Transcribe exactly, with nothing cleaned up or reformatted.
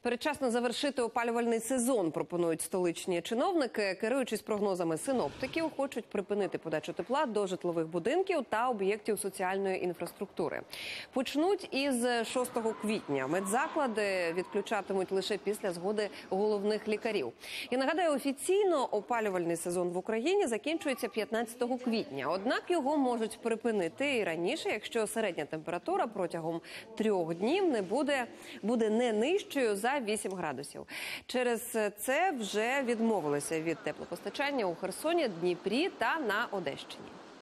Передчасно завершити опалювальний сезон, пропонують столичні чиновники. Керуючись прогнозами синоптиків, хочуть припинити подачу тепла до житлових будинків та об'єктів соціальної інфраструктури. Почнуть із шостого квітня. Медзаклади відключатимуть лише після згоди головних лікарів. І нагадаю, офіційно опалювальний сезон в Україні закінчується п'ятнадцятого квітня. Однак його можуть припинити і раніше, якщо середня температура протягом трьох днів не буде, буде не нижчою за вісім градусів. Через це вже відмовилися від теплопостачання у Херсоні, Дніпрі та на Одещині.